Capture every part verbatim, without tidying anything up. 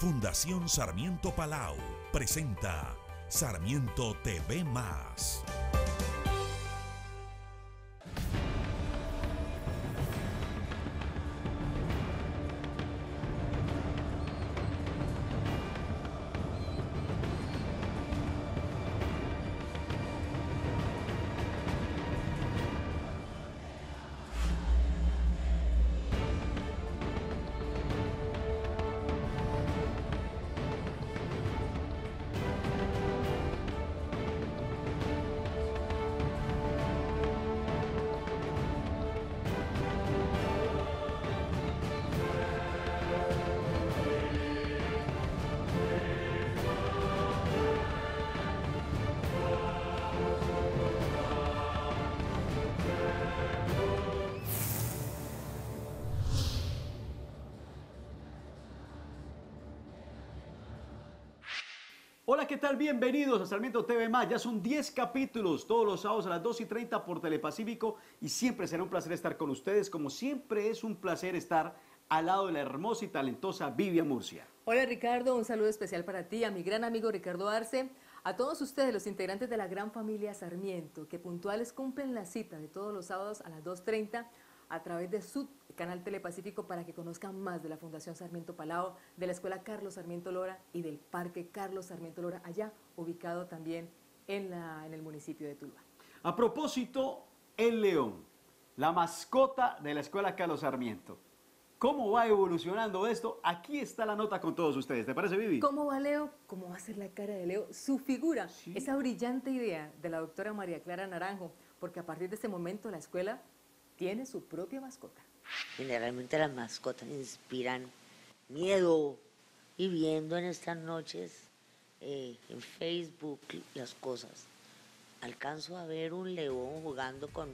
Fundación Sarmiento Palau presenta Sarmiento T V más. Hola, ¿qué tal? Bienvenidos a Sarmiento T V más. Ya son diez capítulos, todos los sábados a las dos y treinta por Telepacífico, y siempre será un placer estar con ustedes. Como siempre es un placer estar al lado de la hermosa y talentosa Vivian Murcia. Hola Ricardo, un saludo especial para ti, a mi gran amigo Ricardo Arce, a todos ustedes los integrantes de la gran familia Sarmiento, que puntuales cumplen la cita de todos los sábados a las dos y treinta a través de su canal Telepacífico para que conozcan más de la Fundación Sarmiento Palau, de la Escuela Carlos Sarmiento Lora y del Parque Carlos Sarmiento Lora, allá ubicado también en, la, en el municipio de Tuluá. A propósito, el león, la mascota de la Escuela Carlos Sarmiento. ¿Cómo va evolucionando esto? Aquí está la nota con todos ustedes. ¿Te parece, Vivi? ¿Cómo va Leo? ¿Cómo va a ser la cara de Leo? Su figura, sí. Esa brillante idea de la doctora María Clara Naranjo, porque a partir de este momento la escuela tiene su propia mascota. Generalmente las mascotas inspiran miedo, y viendo en estas noches eh, en Facebook las cosas, alcanzo a ver un león jugando con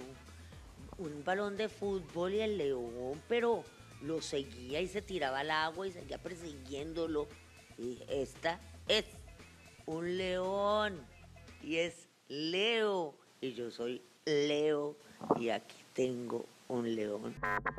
un, un balón de fútbol, y el león, pero lo seguía y se tiraba al agua y seguía persiguiéndolo. Y dije, esta es un león y es Leo, y yo soy Leo, y aquí tengo un león.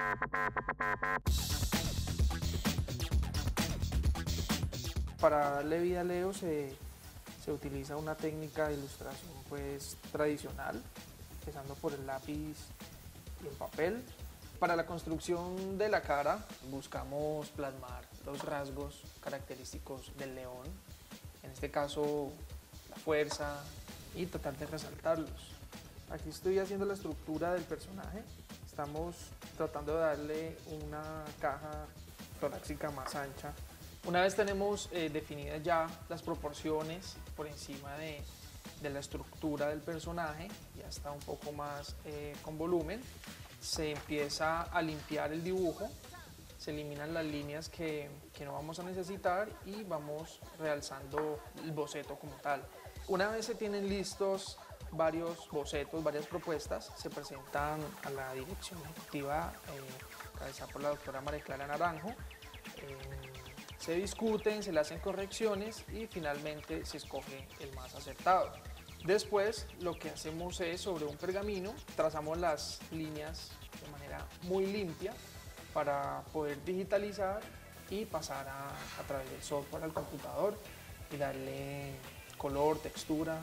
Para darle vida a Leo se, se utiliza una técnica de ilustración pues tradicional, empezando por el lápiz y el papel. Para la construcción de la cara buscamos plasmar los rasgos característicos del león, en este caso la fuerza, y tratar de resaltarlos. Aquí estoy haciendo la estructura del personaje. Estamos tratando de darle una caja torácica más ancha. Una vez tenemos eh, definidas ya las proporciones por encima de, de la estructura del personaje, ya está un poco más eh, con volumen, se empieza a limpiar el dibujo, se eliminan las líneas que, que no vamos a necesitar y vamos realzando el boceto como tal. Una vez se tienen listos varios bocetos, varias propuestas, se presentan a la dirección ejecutiva eh, encabezada por la doctora María Clara Naranjo, eh, se discuten, se le hacen correcciones y finalmente se escoge el más acertado. Después lo que hacemos es, sobre un pergamino, trazamos las líneas de manera muy limpia para poder digitalizar y pasar a, a través del software al computador y darle color, textura.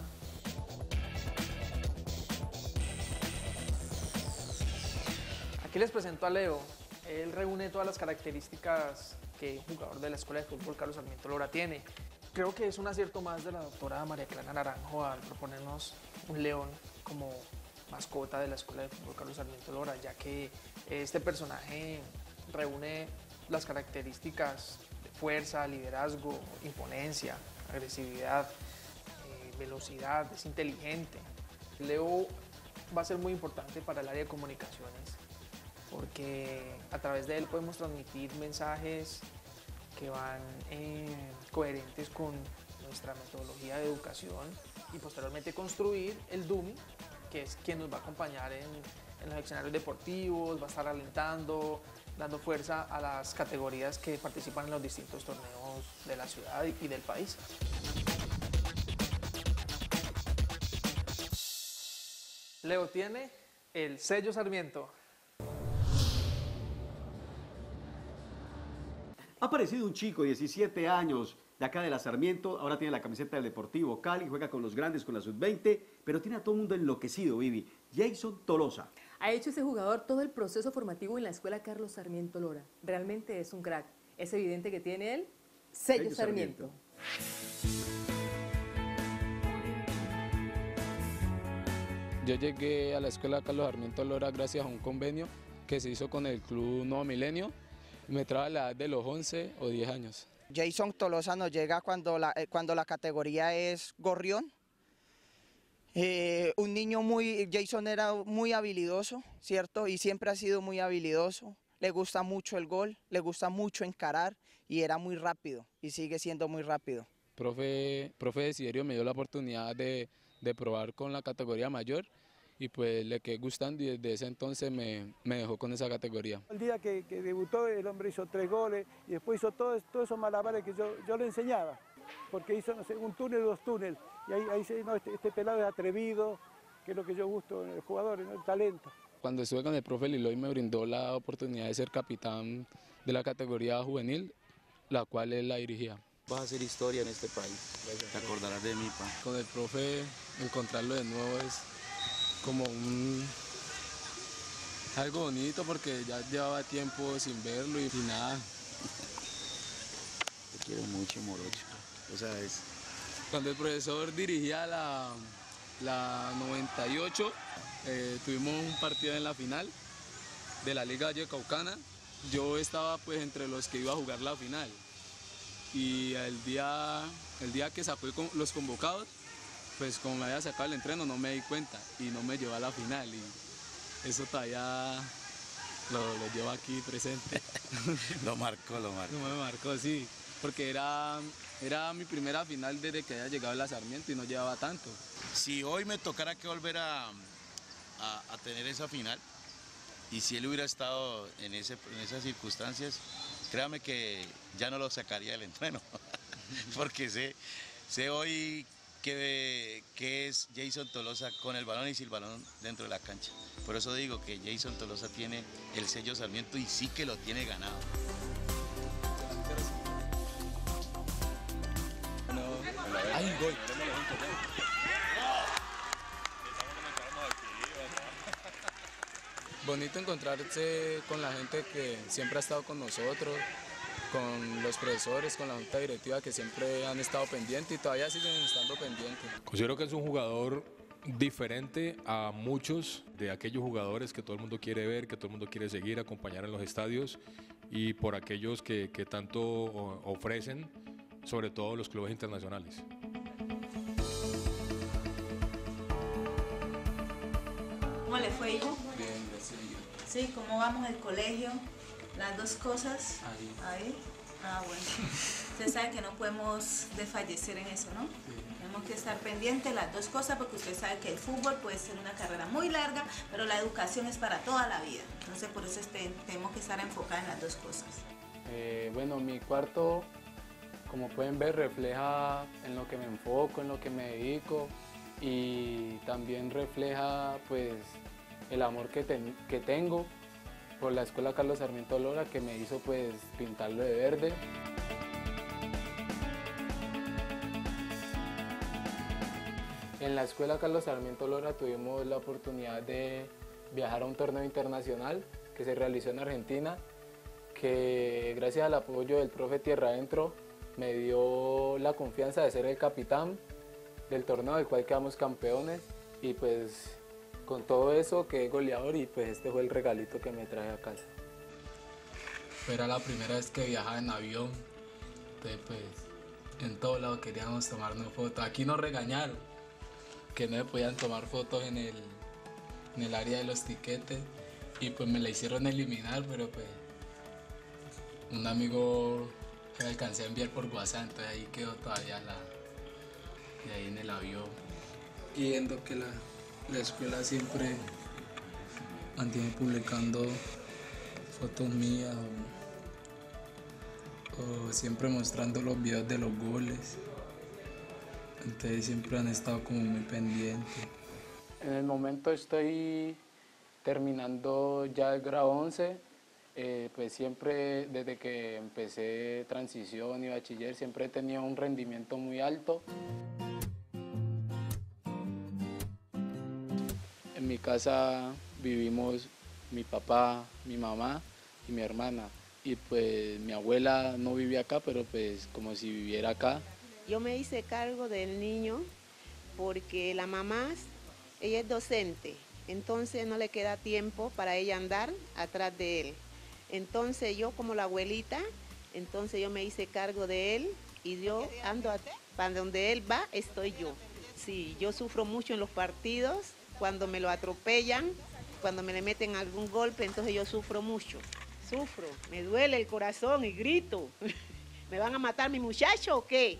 Aquí les presento a Leo. Él reúne todas las características que un jugador de la Escuela de Fútbol Carlos Sarmiento Lora tiene. Creo que es un acierto más de la doctora María Clara Naranjo al proponernos un león como mascota de la Escuela de Fútbol Carlos Sarmiento Lora, ya que este personaje reúne las características de fuerza, liderazgo, imponencia, agresividad, eh, velocidad, es inteligente. Leo va a ser muy importante para el área de comunicaciones, porque a través de él podemos transmitir mensajes que van eh, coherentes con nuestra metodología de educación, y posteriormente construir el dummy, que es quien nos va a acompañar en, en los escenarios deportivos, va a estar alentando, dando fuerza a las categorías que participan en los distintos torneos de la ciudad y del país. Leo tiene el sello Sarmiento. Ha aparecido un chico de diecisiete años de acá de la Sarmiento, ahora tiene la camiseta del Deportivo Cali, juega con los grandes, con la sub veinte, pero tiene a todo el mundo enloquecido, Vivi. Jason Tolosa. Ha hecho ese jugador todo el proceso formativo en la escuela Carlos Sarmiento Lora. Realmente es un crack. Es evidente que tiene el sello, sello Sarmiento. Sarmiento. Yo llegué a la escuela Carlos Sarmiento Lora gracias a un convenio que se hizo con el Club Nuevo Milenio. Me trae a la edad de los once o diez años. Jason Tolosa nos llega cuando la, cuando la categoría es gorrión. Eh, un niño muy, Jason era muy habilidoso, ¿cierto? Y siempre ha sido muy habilidoso. Le gusta mucho el gol, le gusta mucho encarar y era muy rápido y sigue siendo muy rápido. Profe, profe Desiderio me dio la oportunidad de, de probar con la categoría mayor y pues le quedé gustando y desde ese entonces me, me dejó con esa categoría. El día que, que debutó el hombre hizo tres goles y después hizo todos todo esos malabares que yo, yo le enseñaba, porque hizo no sé, un túnel o dos túneles y ahí, ahí se, no, este, este pelado es atrevido, que es lo que yo gusto en el jugador, ¿no? El talento. Cuando estuve con el profe Liloy me brindó la oportunidad de ser capitán de la categoría juvenil, la cual él la dirigía. Vas a hacer historia en este país, te acordarás de mí, pa. Con el profe encontrarlo de nuevo es como un algo bonito porque ya llevaba tiempo sin verlo y, y nada. Te quiero mucho, Morocho, lo sabes. Cuando el profesor dirigía la, la noventa y ocho, eh, tuvimos un partido en la final de la Liga Vallecaucana. Yo estaba pues entre los que iba a jugar la final y el día, el día que sacó los convocados, pues como me había sacado el entreno no me di cuenta y no me llevó a la final y eso todavía lo, lo llevo aquí presente. Lo marcó, lo marcó. No me marcó, sí, porque era, era mi primera final desde que había llegado a la Sarmiento y no llevaba tanto. Si hoy me tocara que volver a, a, a tener esa final y si él hubiera estado en, ese, en esas circunstancias, créame que ya no lo sacaría del entreno, porque sé, sé hoy que, que es Jason Tolosa con el balón y sin el balón dentro de la cancha. Por eso digo que Jason Tolosa tiene el sello Sarmiento y sí que lo tiene ganado. No. ¡Ay, gol! Bonito encontrarse con la gente que siempre ha estado con nosotros, con los profesores, con la junta directiva que siempre han estado pendientes y todavía siguen estando pendientes. Considero que es un jugador diferente a muchos de aquellos jugadores que todo el mundo quiere ver, que todo el mundo quiere seguir, acompañar en los estadios y por aquellos que, que tanto ofrecen, sobre todo los clubes internacionales. ¿Cómo le fue, hijo? Bien, gracias. Sí, ¿cómo vamos el colegio? Las dos cosas. Ahí. Ahí. Ah, bueno. Usted sabe que no podemos desfallecer en eso, ¿no? Sí. Tenemos que estar pendientes de las dos cosas porque usted sabe que el fútbol puede ser una carrera muy larga, pero la educación es para toda la vida. Entonces, por eso este, tenemos que estar enfocados en las dos cosas. Eh, bueno, mi cuarto, como pueden ver, refleja en lo que me enfoco, en lo que me dedico y también refleja pues el amor que, ten, que tengo por la escuela Carlos Sarmiento Lora, que me hizo pues pintarlo de verde. En la escuela Carlos Sarmiento Lora tuvimos la oportunidad de viajar a un torneo internacional que se realizó en Argentina, que gracias al apoyo del profe Tierra Adentro me dio la confianza de ser el capitán del torneo, del cual quedamos campeones y pues con todo eso quedé goleador y pues este fue el regalito que me traje a casa. Era la primera vez que viajaba en avión, entonces pues en todos lados queríamos tomarnos fotos. Aquí nos regañaron que no se podían tomar fotos en el, en el área de los tiquetes y pues me la hicieron eliminar, pero pues un amigo me alcancé a enviar por WhatsApp, entonces ahí quedó todavía la, de ahí en el avión. Y viendo que la La escuela siempre mantiene publicando fotos mías o, o siempre mostrando los videos de los goles. Entonces siempre han estado como muy pendientes. En el momento estoy terminando ya el grado once Eh, pues siempre, desde que empecé transición y bachiller, siempre he tenido un rendimiento muy alto. En mi casa vivimos mi papá, mi mamá y mi hermana. Y pues mi abuela no vivía acá, pero pues como si viviera acá. Yo me hice cargo del niño porque la mamá, ella es docente, entonces no le queda tiempo para ella andar atrás de él. Entonces yo como la abuelita, entonces yo me hice cargo de él y yo ando a, para donde él va, estoy yo. Sí, yo sufro mucho en los partidos, cuando me lo atropellan, cuando me le meten algún golpe, entonces yo sufro mucho. Sufro, me duele el corazón y grito. ¿Me van a matar mi muchacho o qué?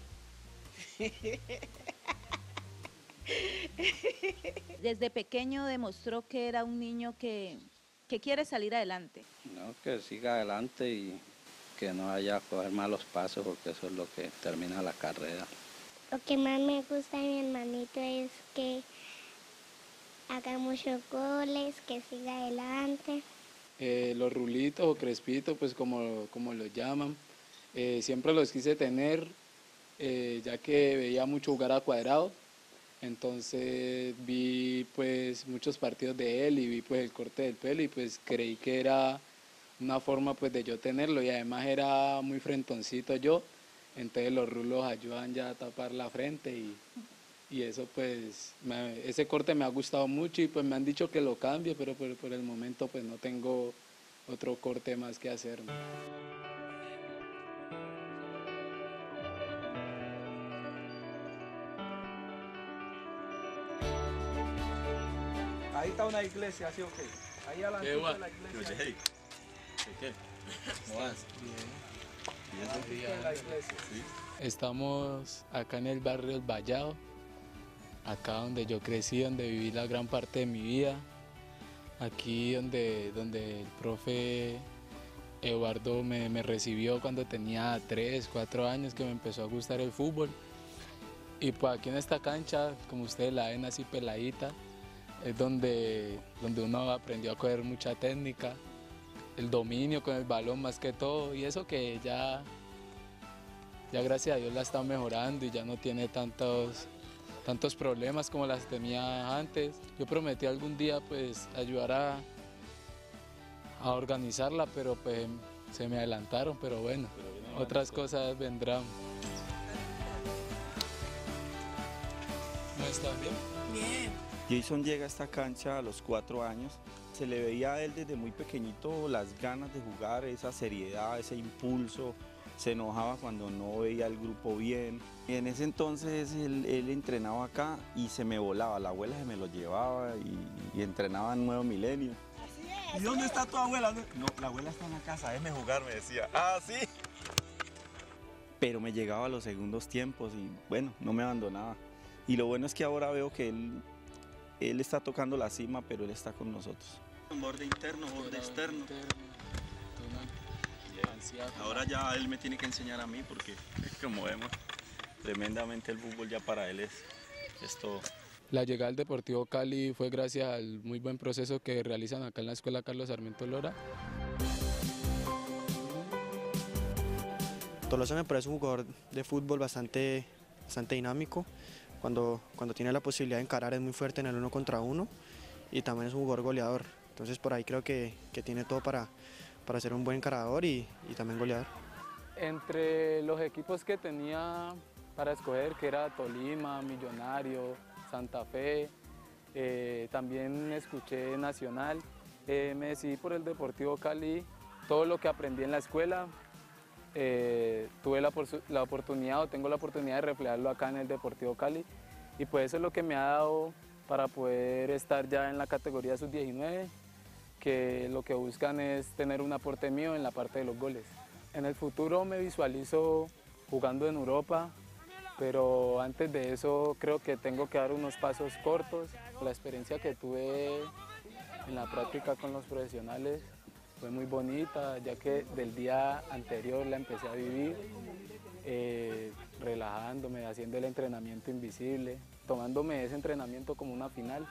Desde pequeño demostró que era un niño que, que quiere salir adelante. No, que siga adelante y que no haya que coger malos pasos, porque eso es lo que termina la carrera. Lo que más me gusta de mi hermanito es que haga muchos goles, que siga adelante. Eh, los rulitos o crespitos, pues como, como los llaman, eh, siempre los quise tener, eh, ya que veía mucho jugar a Cuadrado. Entonces vi pues muchos partidos de él y vi pues el corte del pelo y pues creí que era una forma pues de yo tenerlo, y además era muy frentoncito yo, entonces los rulos ayudan ya a tapar la frente y, y eso pues, me, ese corte me ha gustado mucho y pues me han dicho que lo cambie, pero por, por el momento pues no tengo otro corte más que hacerme. Ahí está una iglesia, ¿sí o qué? Ahí adelante de la iglesia. Hey. ¿Qué? ¿Cómo vas? Bien. Bien. La iglesia. ¿Sí? Estamos acá en el barrio El Vallado, acá donde yo crecí, donde viví la gran parte de mi vida. Aquí donde, donde el profe Eduardo me, me recibió cuando tenía tres, cuatro años, que me empezó a gustar el fútbol. Y pues aquí en esta cancha, como ustedes la ven así peladita, es donde, donde uno aprendió a coger mucha técnica, el dominio con el balón más que todo, y eso que ya, ya gracias a Dios la está mejorando y ya no tiene tantos, tantos problemas como las tenía antes. Yo prometí algún día pues ayudar a, a organizarla, pero pues se me adelantaron, pero bueno, pero otras cosas vendrán. ¿No está bien? Bien. Jason llega a esta cancha a los cuatro años. Se le veía a él desde muy pequeñito las ganas de jugar, esa seriedad, ese impulso. Se enojaba cuando no veía al grupo bien. Y en ese entonces él, él entrenaba acá y se me volaba. La abuela se me lo llevaba y, y entrenaba en Nuevo Milenio. ¿Y dónde está tu abuela? No, la abuela está en la casa, déjeme jugar, me decía. Ah, sí. Pero me llegaba a los segundos tiempos y bueno, no me abandonaba. Y lo bueno es que ahora veo que él, él está tocando la cima, pero él está con nosotros. Borde interno, borde externo. Ahora ya él me tiene que enseñar a mí porque, como vemos, tremendamente el fútbol ya para él es, es todo. La llegada al Deportivo Cali fue gracias al muy buen proceso que realizan acá en la Escuela Carlos Sarmiento Lora. Tolosa me parece un jugador de fútbol bastante, bastante dinámico. Cuando, cuando tiene la posibilidad de encarar es muy fuerte en el uno contra uno y también es un jugador goleador. Entonces por ahí creo que, que tiene todo para, para ser un buen encarador y, y también goleador. Entre los equipos que tenía para escoger, que era Tolima, Millonario, Santa Fe, eh, también escuché Nacional, eh, me decidí por el Deportivo Cali. Todo lo que aprendí en la escuela, eh, tuve la, la oportunidad o tengo la oportunidad de reflejarlo acá en el Deportivo Cali, y pues eso es lo que me ha dado para poder estar ya en la categoría sub diecinueve, que lo que buscan es tener un aporte mío en la parte de los goles. En el futuro me visualizo jugando en Europa, pero antes de eso creo que tengo que dar unos pasos cortos. La experiencia que tuve en la práctica con los profesionales fue muy bonita, ya que del día anterior la empecé a vivir, eh, relajándome, haciendo el entrenamiento invisible, tomándome ese entrenamiento como una final.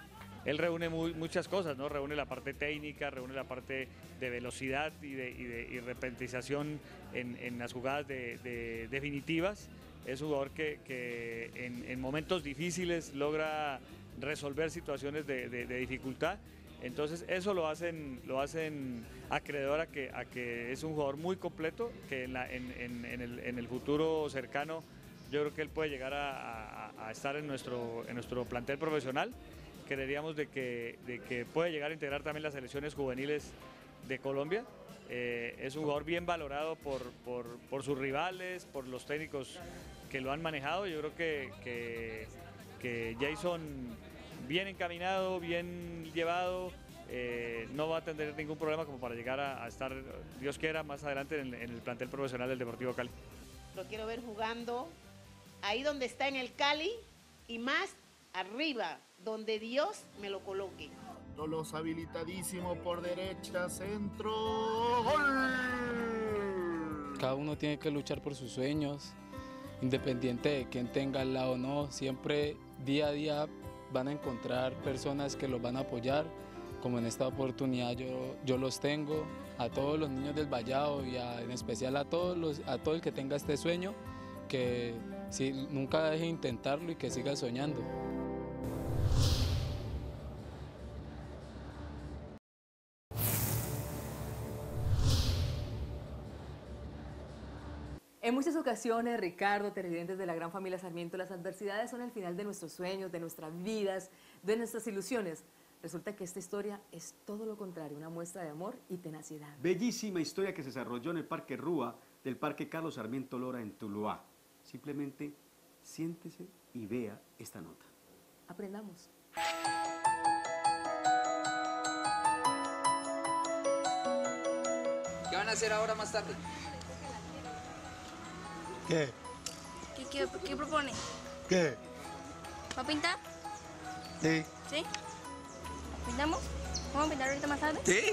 él reúne muy, muchas cosas, ¿no? Reúne la parte técnica, reúne la parte de velocidad y de, y de y repentización en, en las jugadas de, de definitivas. Es un jugador que, que en, en momentos difíciles logra resolver situaciones de, de, de dificultad. Entonces eso lo hacen, lo hacen acreedor a que, a que es un jugador muy completo, que en, la, en, en, en, el, en el futuro cercano yo creo que él puede llegar a, a, a estar en nuestro, en nuestro plantel profesional. Creeríamos de que, de que puede llegar a integrar también las selecciones juveniles de Colombia. Eh, es un jugador bien valorado por, por, por sus rivales, por los técnicos que lo han manejado. Yo creo que, que, que Jason, bien encaminado, bien llevado, eh, no va a tener ningún problema como para llegar a, a estar, Dios quiera, más adelante en, en el plantel profesional del Deportivo Cali. Lo quiero ver jugando ahí donde está en el Cali y más arriba, donde Dios me lo coloque. Los habilitadísimo por derecha, centro, ¡gol! Cada uno tiene que luchar por sus sueños, independiente de quién tenga al lado o no. Siempre, día a día, van a encontrar personas que los van a apoyar, como en esta oportunidad yo, yo los tengo, a todos los niños del Vallado y a, en especial a, todos los, a todo el que tenga este sueño, que si, nunca deje de intentarlo y que siga soñando. En muchas ocasiones, Ricardo, televidentes de la gran familia Sarmiento, las adversidades son el final de nuestros sueños, de nuestras vidas, de nuestras ilusiones. Resulta que esta historia es todo lo contrario, una muestra de amor y tenacidad. Bellísima historia que se desarrolló en el Parque Rúa del Parque Carlos Sarmiento Lora en Tuluá. Simplemente siéntese y vea esta nota. Aprendamos. ¿Qué van a hacer ahora más tarde? ¿Qué? ¿Qué, qué, qué propone? ¿Qué? ¿Va a pintar? Sí. ¿Sí? ¿Pintamos? ¿Vamos a pintar ahorita más tarde? Sí.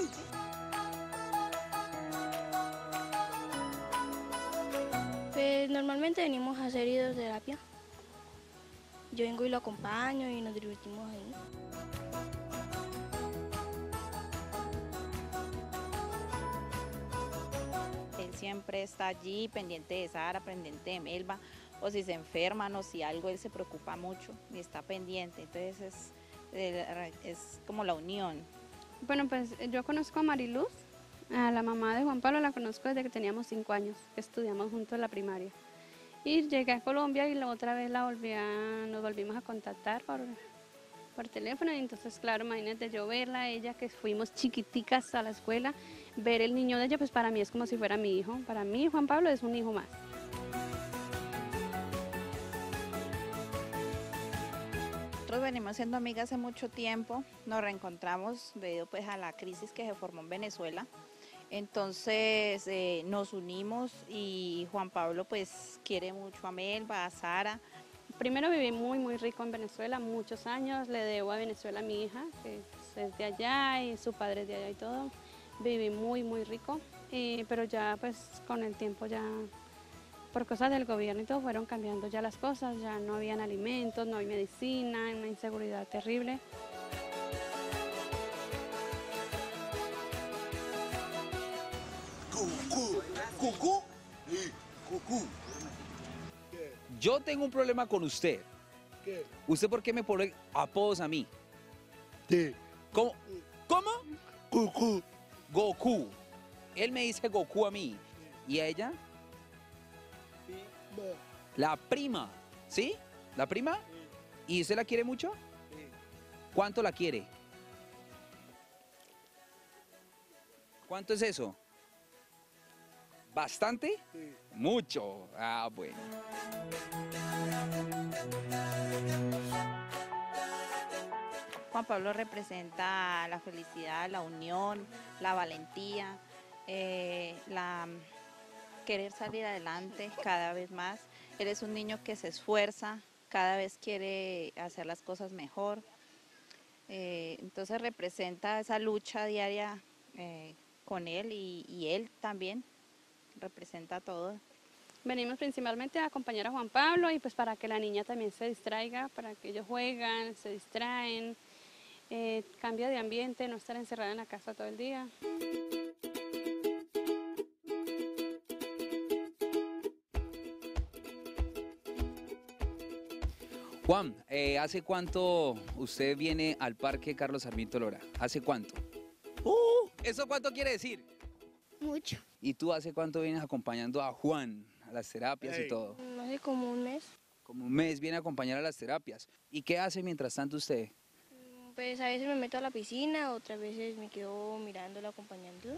Pues normalmente venimos a hacer hidroterapia. Yo vengo y lo acompaño y nos divertimos ahí. Siempre está allí pendiente de Sara, pendiente de Melba, o si se enferman o si algo, él se preocupa mucho y está pendiente. Entonces es, es como la unión. Bueno, pues yo conozco a Mariluz, a la mamá de Juan Pablo la conozco desde que teníamos cinco años, que estudiamos juntos en la primaria. Y llegué a Colombia y la otra vez la volví a, nos volvimos a contactar por, por teléfono. Y entonces, claro, imagínate yo verla a ella, que fuimos chiquiticas a la escuela, ver el niño de ella, pues para mí es como si fuera mi hijo. Para mí, Juan Pablo es un hijo más. Nosotros venimos siendo amigas hace mucho tiempo, nos reencontramos debido pues a la crisis que se formó en Venezuela. Entonces eh, nos unimos y Juan Pablo pues quiere mucho a Melba, a Sara. Primero viví muy, muy rico en Venezuela, muchos años. Le debo a Venezuela a mi hija, que es de allá y su padre es de allá y todo. Viví muy, muy rico, y, pero ya pues con el tiempo ya, por cosas del gobierno y todo, fueron cambiando ya las cosas. Ya no habían alimentos, no hay medicina, una inseguridad terrible. Cucú, cucú, cucú. Yo tengo un problema con usted. ¿Qué? ¿Usted por qué me pone apodos a mí? Sí. ¿Cómo? ¿Cómo? Goku. Goku. Él me dice Goku a mí. ¿Y a ella? La prima. ¿Sí? ¿La prima? ¿Y usted la quiere mucho? ¿Cuánto la quiere? ¿Cuánto es eso? ¿Bastante? Sí. Mucho. Ah, bueno. Juan Pablo representa la felicidad, la unión, la valentía, eh, la querer salir adelante cada vez más. Él es un niño que se esfuerza, cada vez quiere hacer las cosas mejor. Eh, entonces representa esa lucha diaria eh, con él y, y él también representa todo. Venimos principalmente a acompañar a Juan Pablo y pues para que la niña también se distraiga, para que ellos juegan, se distraen. eh, cambio de ambiente, no estar encerrada en la casa todo el día. Juan, eh, ¿hace cuánto usted viene al Parque Carlos Sarmiento Lora? ¿Hace cuánto? Uh, ¿Eso cuánto quiere decir? Mucho. ¿Y tú hace cuánto vienes acompañando a Juan a las terapias y todo? No sé, como un mes. Como un mes viene a acompañar a las terapias. ¿Y qué hace mientras tanto usted? Pues a veces me meto a la piscina, otras veces me quedo mirándolo, acompañándolo.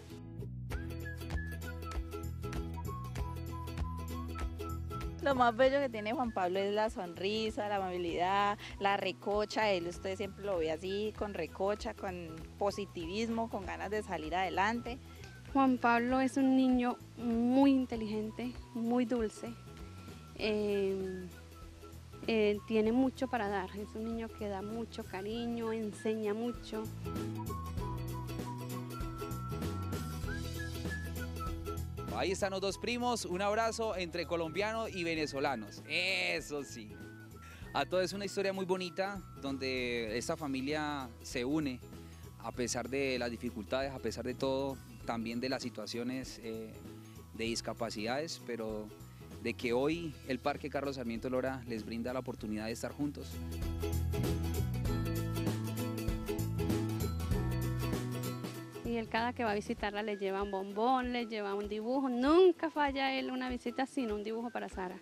Lo más bello que tiene Juan Pablo es la sonrisa, la amabilidad, la recocha. Él usted siempre lo ve así, con recocha, con positivismo, con ganas de salir adelante. Juan Pablo es un niño muy inteligente, muy dulce. Eh, eh, tiene mucho para dar. Es un niño que da mucho cariño, enseña mucho. Ahí están los dos primos, un abrazo entre colombianos y venezolanos. Eso sí. A todo es una historia muy bonita donde esta familia se une a pesar de las dificultades, a pesar de todo, también de las situaciones eh, de discapacidades, pero de que hoy el Parque Carlos Sarmiento Lora les brinda la oportunidad de estar juntos. Y él cada que va a visitarla le lleva un bombón, le lleva un dibujo. Nunca falla él una visita sin un dibujo para Sara.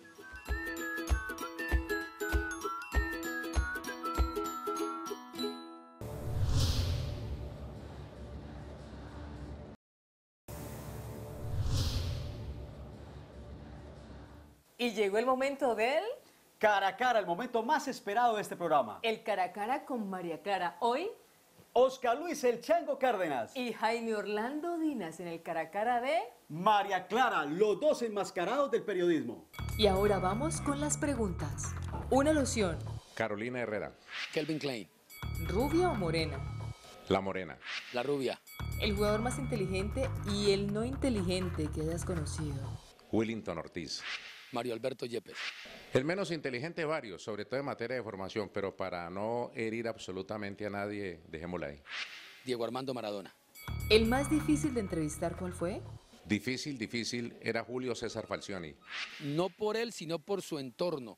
Y llegó el momento del... Cara a cara, el momento más esperado de este programa. El cara a cara con María Clara. Hoy... Oscar Luis El Chango Cárdenas. Y Jaime Orlando Dinas en el cara a cara de... María Clara, los dos enmascarados del periodismo. Y ahora vamos con las preguntas. Una loción. Carolina Herrera. Kelvin Klein. ¿Rubia o morena? La morena. La rubia. El jugador más inteligente y el no inteligente que hayas conocido. Willington Ortiz. Mario Alberto Yepes. El menos inteligente varios, sobre todo en materia de formación, pero para no herir absolutamente a nadie, dejémosla ahí. Diego Armando Maradona. ¿El más difícil de entrevistar cuál fue? Difícil, difícil, era Julio César Falcioni. No por él, sino por su entorno.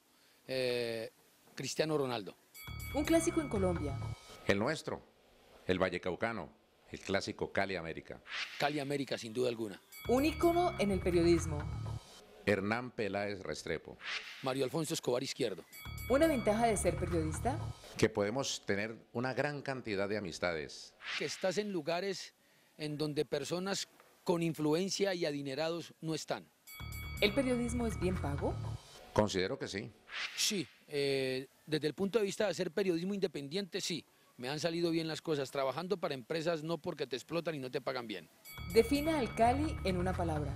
Eh, Cristiano Ronaldo. Un clásico en Colombia. El nuestro, el Vallecaucano, el clásico Cali América. Cali América, sin duda alguna. Un ícono en el periodismo. Hernán Peláez Restrepo. Mario Alfonso Escobar Izquierdo. ¿Una ventaja de ser periodista? Que podemos tener una gran cantidad de amistades. Que estás en lugares en donde personas con influencia y adinerados no están. ¿El periodismo es bien pago? Considero que sí. Sí, eh, desde el punto de vista de hacer periodismo independiente, sí. Me han salido bien las cosas, trabajando para empresas no porque te explotan y no te pagan bien. Defina al Cali en una palabra.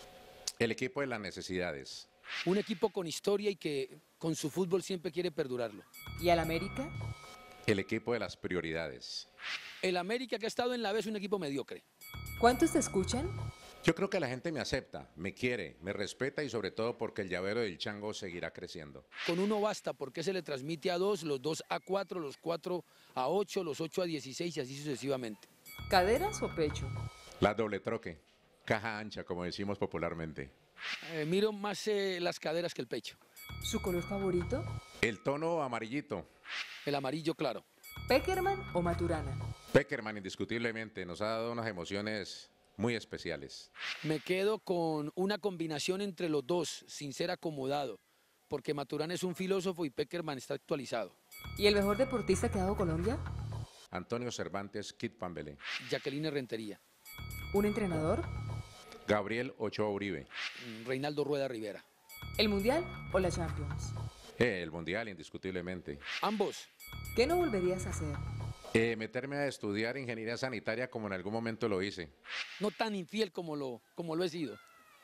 El equipo de las necesidades. Un equipo con historia y que con su fútbol siempre quiere perdurarlo. ¿Y al América? El equipo de las prioridades. El América, que ha estado en la B, es un equipo mediocre. ¿Cuántos te escuchan? Yo creo que la gente me acepta, me quiere, me respeta y sobre todo porque el llavero del Chango seguirá creciendo. Con uno basta, porque se le transmite a dos, los dos a cuatro, los cuatro a ocho, los ocho a dieciséis y así sucesivamente. ¿Caderas o pecho? La doble troque. Caja ancha, como decimos popularmente. Eh, miro más eh, las caderas que el pecho. ¿Su color favorito? El tono amarillito. El amarillo claro. ¿Peckerman o Maturana? Peckerman, indiscutiblemente, nos ha dado unas emociones muy especiales. Me quedo con una combinación entre los dos, sin ser acomodado, porque Maturana es un filósofo y Peckerman está actualizado. ¿Y el mejor deportista que ha dado Colombia? Antonio Cervantes Kid Pambelé. Jacqueline Rentería. ¿Un entrenador? Gabriel Ochoa Uribe. Reinaldo Rueda Rivera. ¿El Mundial o la Champions? Eh, el Mundial, indiscutiblemente. Ambos. ¿Qué no volverías a hacer? Eh, meterme a estudiar ingeniería sanitaria como en algún momento lo hice. No tan infiel como lo, como lo he sido.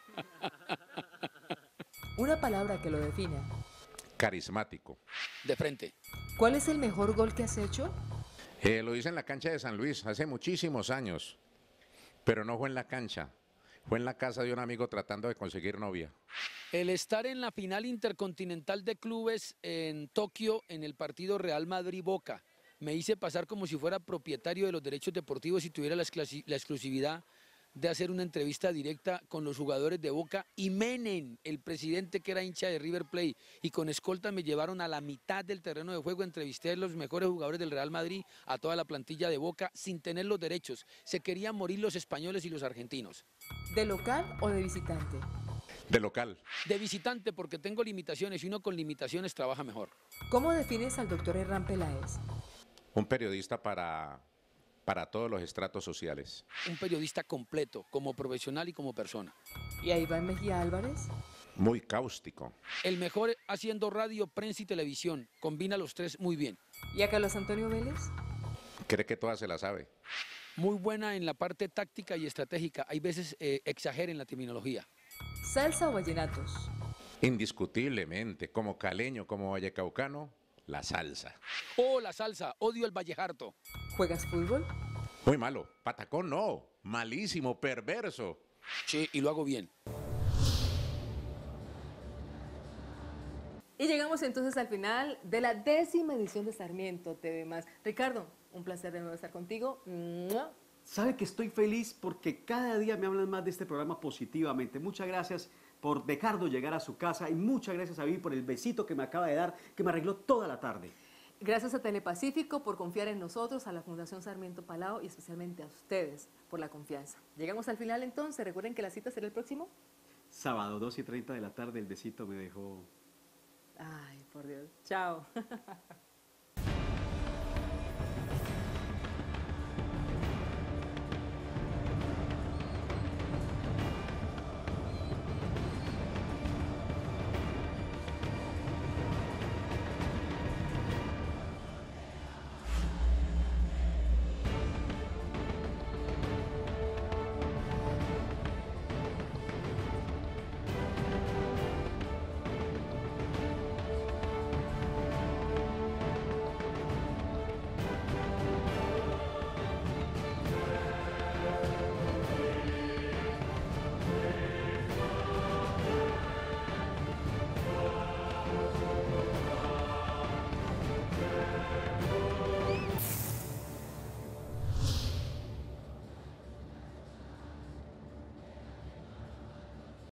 Una palabra que lo defina. Carismático. De frente. ¿Cuál es el mejor gol que has hecho? Eh, lo hice en la cancha de San Luis hace muchísimos años, pero no fue en la cancha. Fue en la casa de un amigo tratando de conseguir novia. El estar en la final intercontinental de clubes en Tokio en el partido Real Madrid-Boca, Me hice pasar como si fuera propietario de los derechos deportivos y tuviera la, la exclusividad de hacer una entrevista directa con los jugadores de Boca y Menem, el presidente que era hincha de River Plate, y con escolta me llevaron a la mitad del terreno de juego, entrevisté a los mejores jugadores del Real Madrid, a toda la plantilla de Boca, sin tener los derechos. Se querían morir los españoles y los argentinos. ¿De local o de visitante? De local. De visitante, porque tengo limitaciones y uno con limitaciones trabaja mejor. ¿Cómo defines al doctor Hernán Peláez? Un periodista para... para todos los estratos sociales. Un periodista completo, como profesional y como persona. ¿Y a Iván Mejía Álvarez? Muy cáustico. El mejor haciendo radio, prensa y televisión. Combina los tres muy bien. ¿Y a Carlos Antonio Vélez? Cree que toda se la sabe. Muy buena en la parte táctica y estratégica. Hay veces eh, exagera en la terminología. ¿Salsa o vallenatos? Indiscutiblemente, como caleño, como vallecaucano, la salsa. Oh, la salsa. Odio el vallejarto. ¿Juegas fútbol? Muy malo. Patacón no. Malísimo, perverso. Sí, y lo hago bien. Y llegamos entonces al final de la décima edición de Sarmiento T V más. Ricardo, un placer de nuevo estar contigo. Sabe que estoy feliz porque cada día me hablan más de este programa positivamente. Muchas gracias por dejarnos llegar a su casa y muchas gracias a Vivi por el besito que me acaba de dar, que me arregló toda la tarde. Gracias a Telepacífico por confiar en nosotros, a la Fundación Sarmiento Palao y especialmente a ustedes por la confianza. Llegamos al final entonces. Recuerden que la cita será el próximo sábado, dos y treinta de la tarde. El besito me dejó... Ay, por Dios. Chao.